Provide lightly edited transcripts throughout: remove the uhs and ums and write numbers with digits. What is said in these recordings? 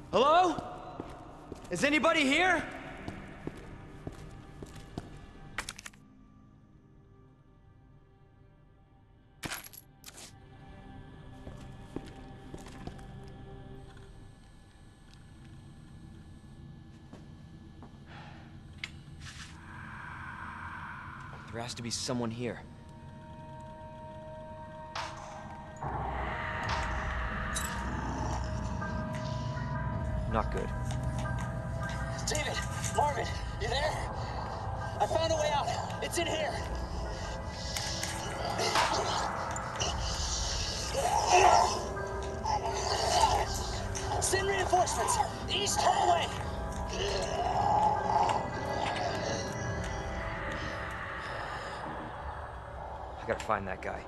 Hello? Is anybody here? There has to be someone here. Not good. David! Marvin! You there? I found a way out! It's in here! Send reinforcements! East hallway! I gotta find that guy.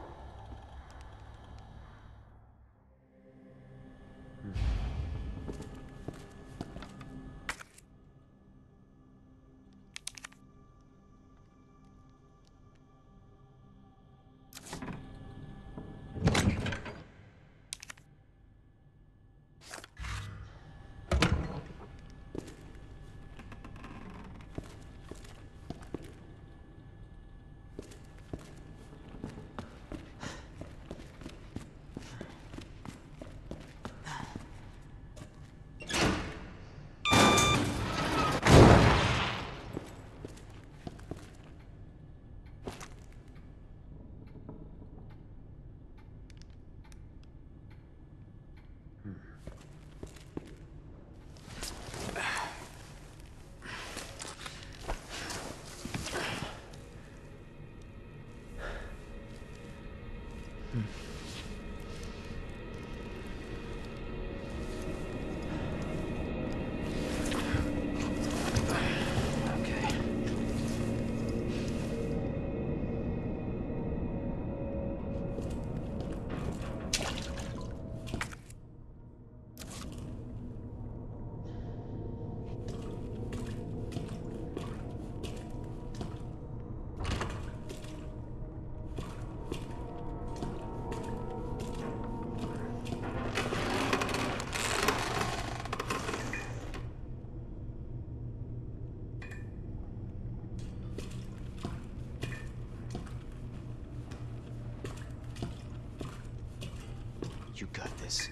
You got this.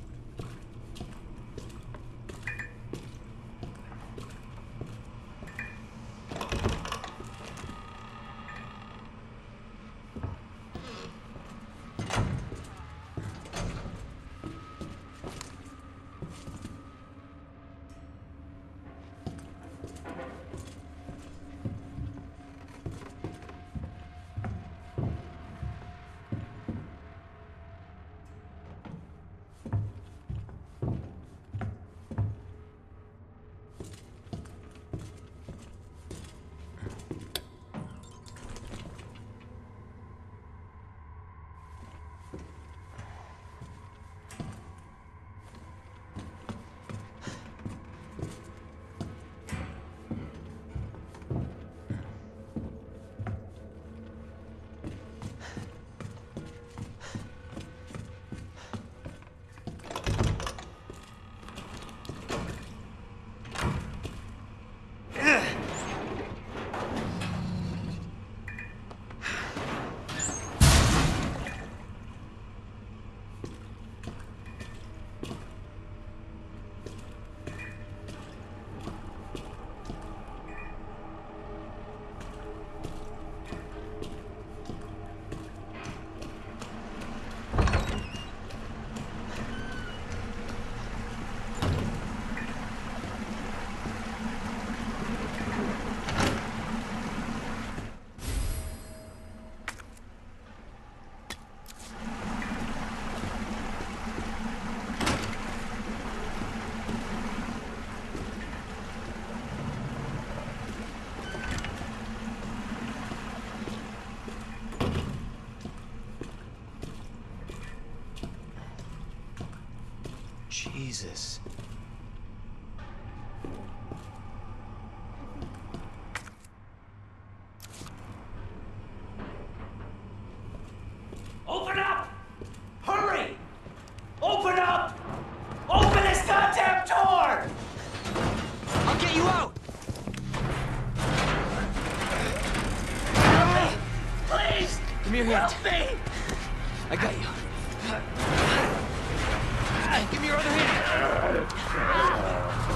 Jesus. Open up! Hurry! Open up! Open this goddamn you out! Please! Give me your hand. Help me! I got you. Give me your other hand.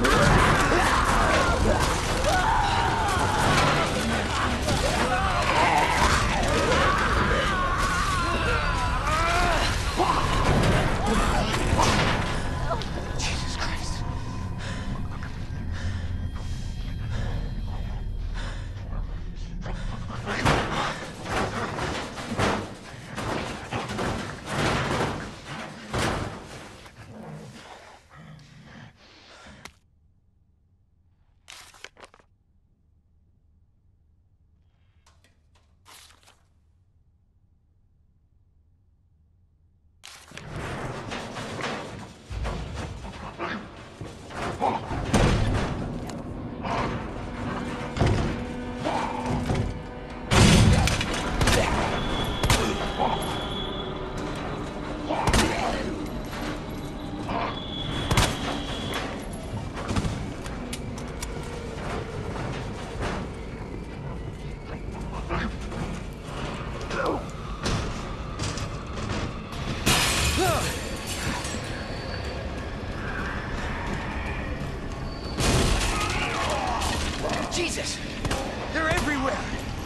Jesus Christ. Jesus! They're everywhere!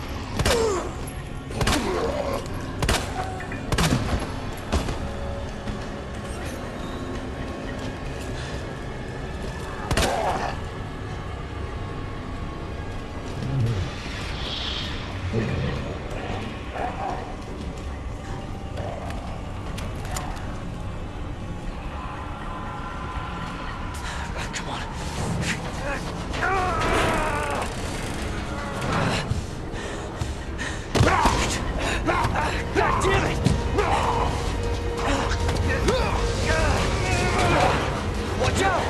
Come on. God damn it! Watch out!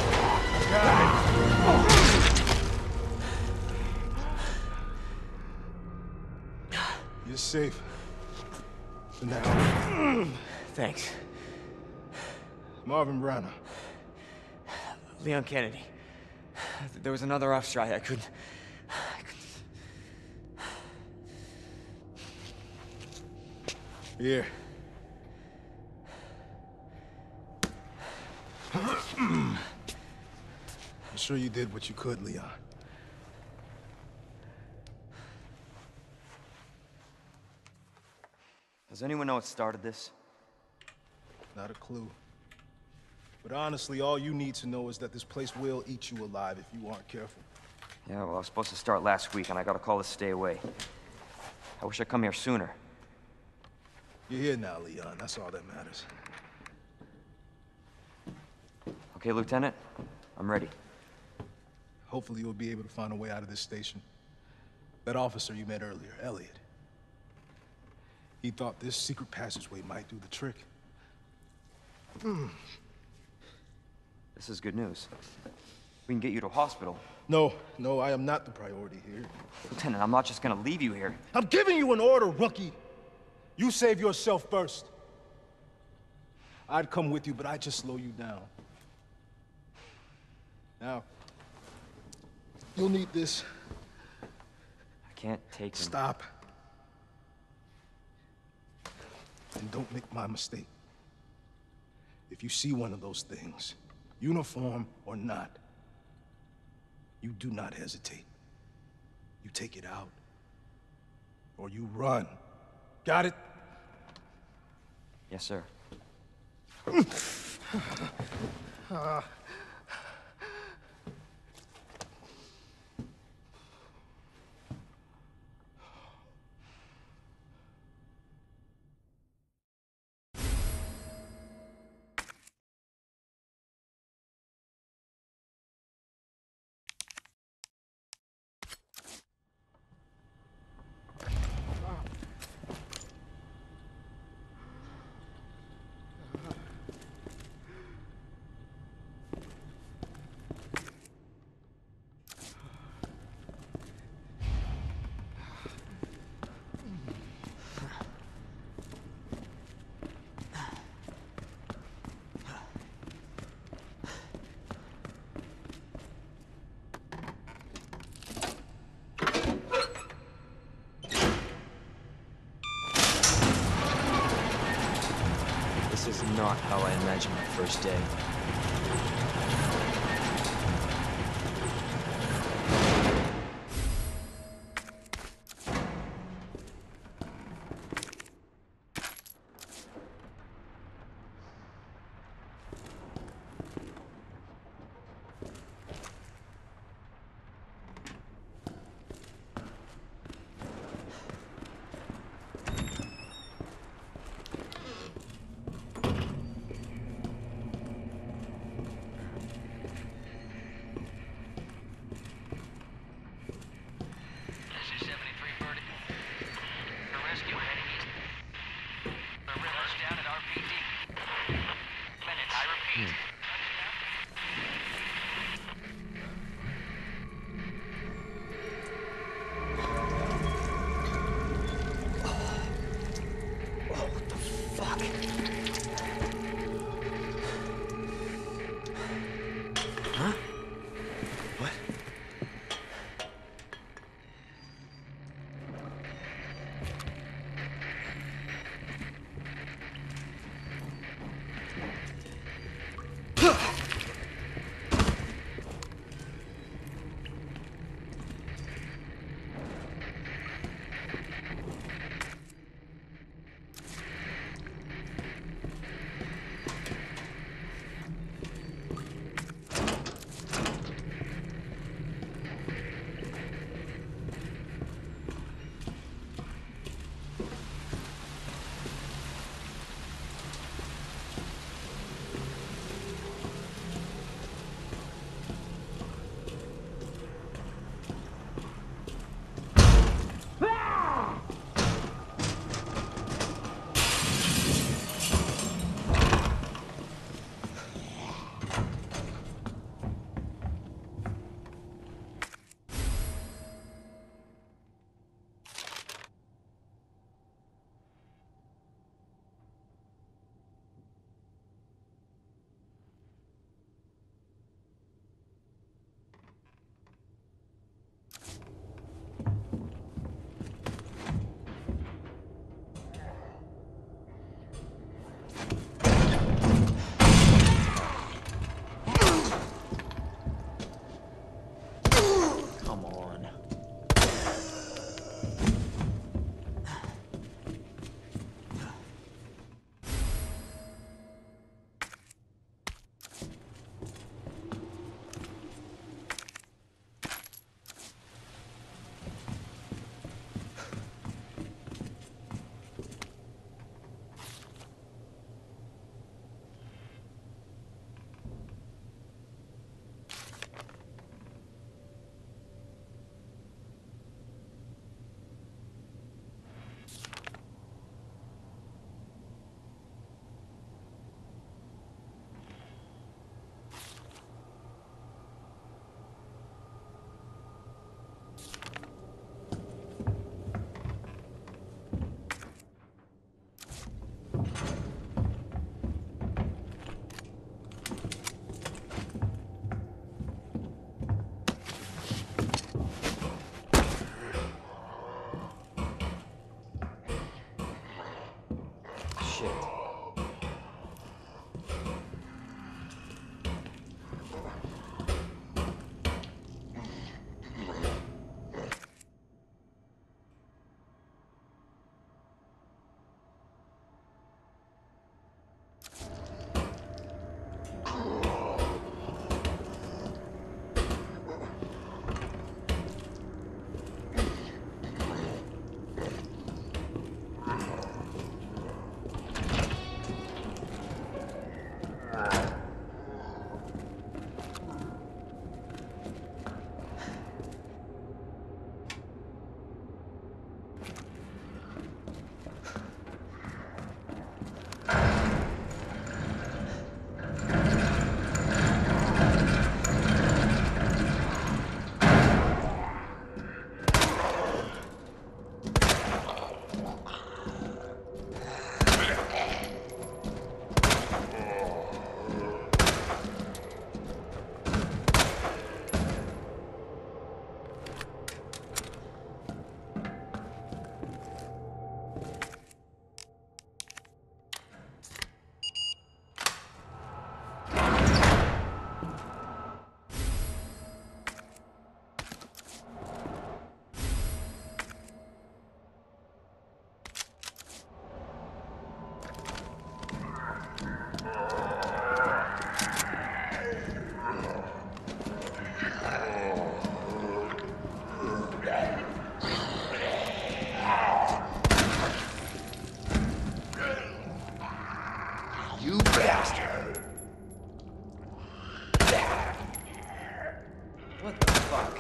You're safe. For now. Thanks. Marvin Branagh. Leon Kennedy. There was another off strike. I couldn't... Here. I'm sure you did what you could, Leon. Does anyone know what started this? Not a clue. But honestly, all you need to know is that this place will eat you alive if you aren't careful. Yeah, well, I was supposed to start last week, and I got a call to stay away. I wish I'd come here sooner. You're here now, Leon. That's all that matters. Okay, Lieutenant? I'm ready. Hopefully you'll be able to find a way out of this station. That officer you met earlier, Elliot. He thought this secret passageway might do the trick. This is good news. We can get you to a hospital. No, I am not the priority here. Lieutenant, I'm not just gonna leave you here. I'm giving you an order, rookie. You save yourself first. I'd come with you, but I'd just slow you down. Now, you'll need this. I can't take him. Stop. And don't make my mistake. If you see one of those things, uniform or not, you do not hesitate. You take it out, or you run. Got it? Yes, sir. not how I imagined my first day. You bastard! What the fuck?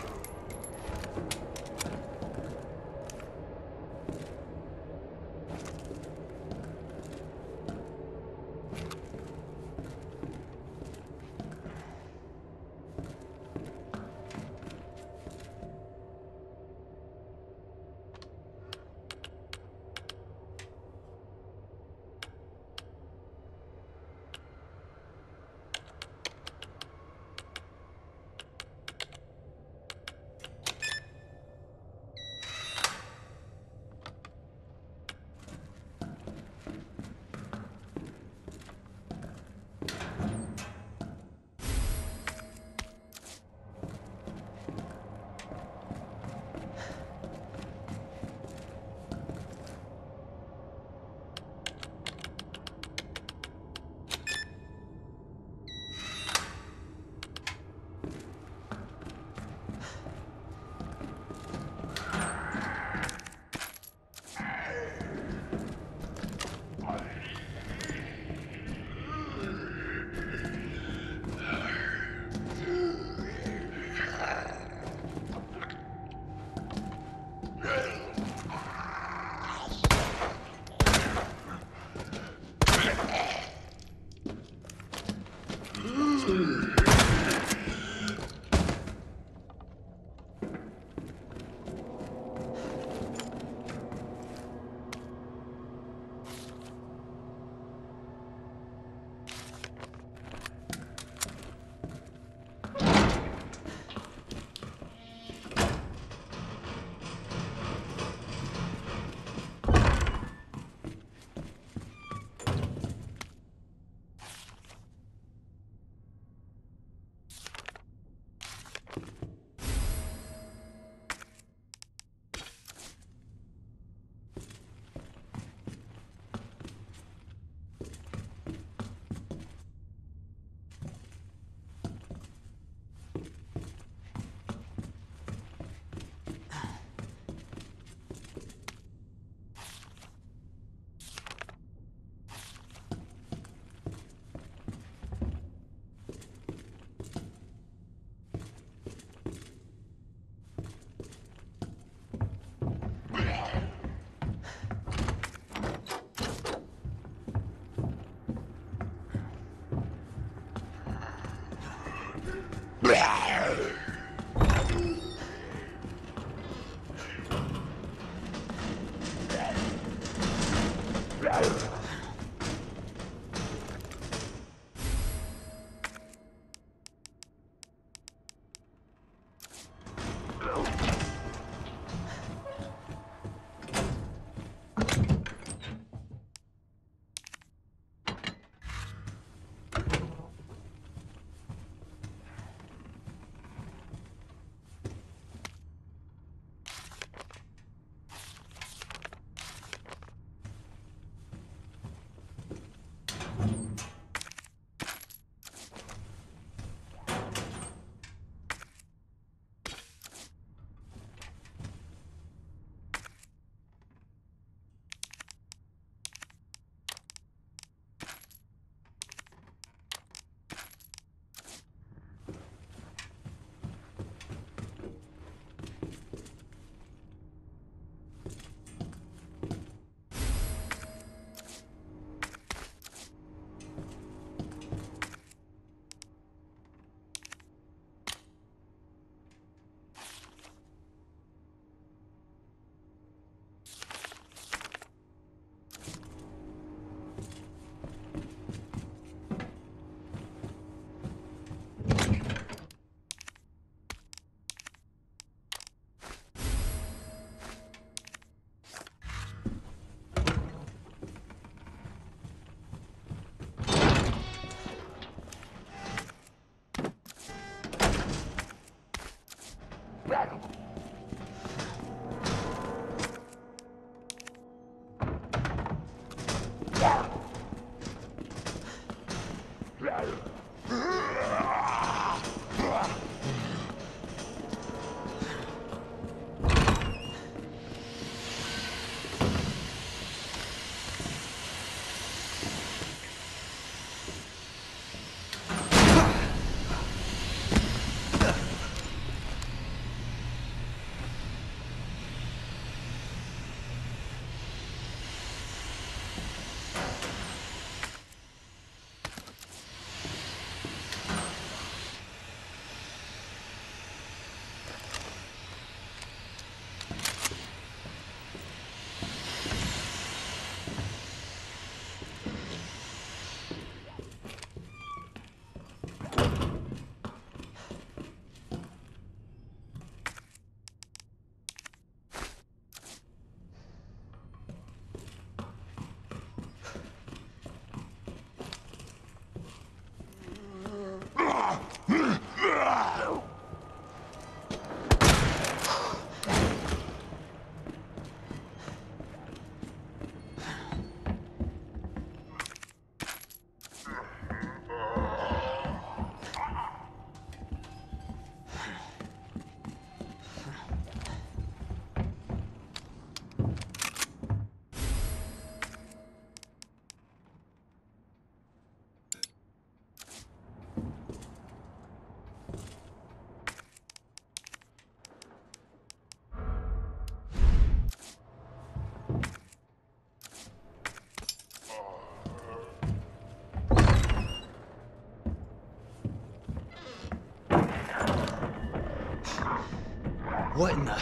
What in the...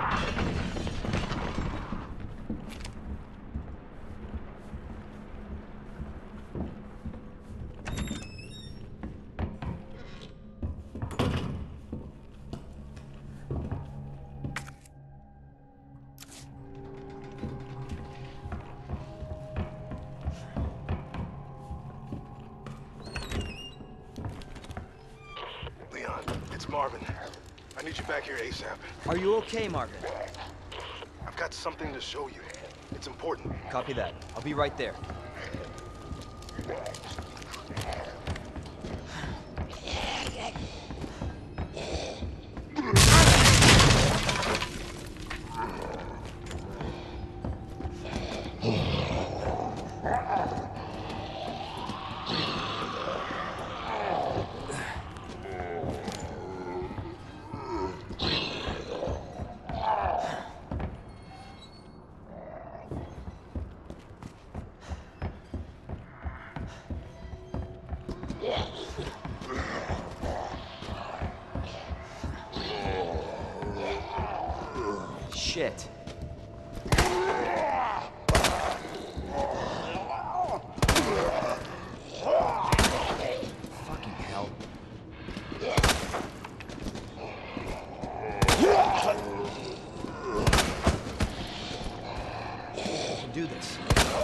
Leon, it's Marvin. I need you back here ASAP. Are you okay, Marvin? I've got something to show you. It's important. Copy that. I'll be right there. Shit. Fucking hell. I can do this.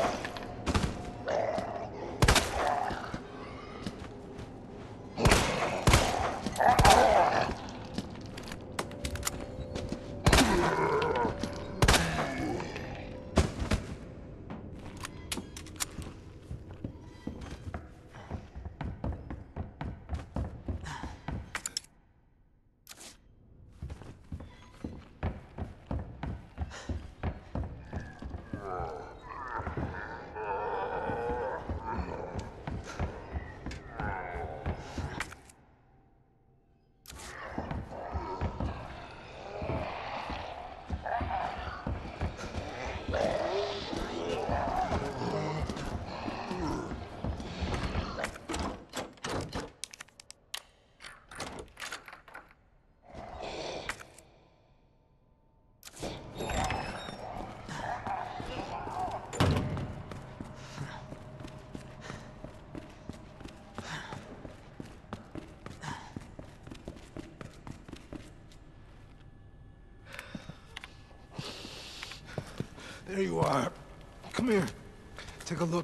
There you are. Come here. Take a look.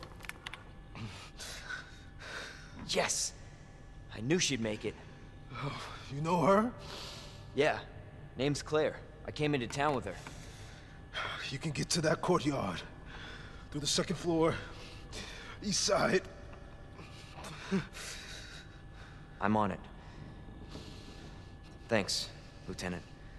Yes! I knew she'd make it. Oh, you know her? Yeah. Name's Claire. I came into town with her. You can get to that courtyard. Through the second floor. East side. I'm on it. Thanks, Lieutenant.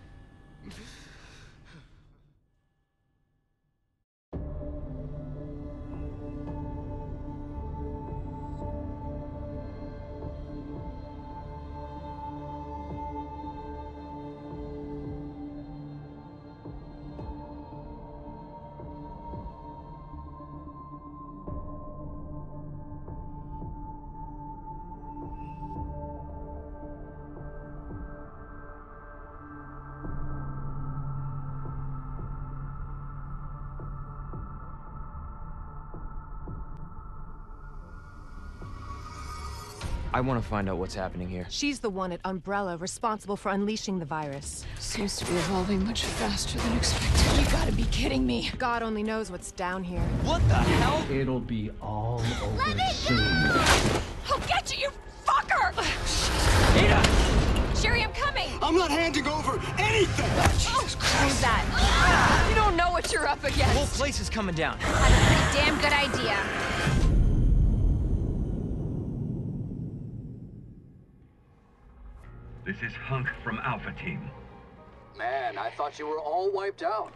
I want to find out what's happening here. She's the one at Umbrella responsible for unleashing the virus. Seems to be evolving much faster than expected. You gotta be kidding me. God only knows what's down here. What the hell? It'll be all over soon. I'll get you, you fucker! Ada! Sherry, I'm coming! I'm not handing over anything! Jesus Christ! Who's that? You don't know what you're up The whole against. place is coming down. Had a pretty damn good idea. This is Hunk from Alpha Team. Man, I thought you were all wiped out.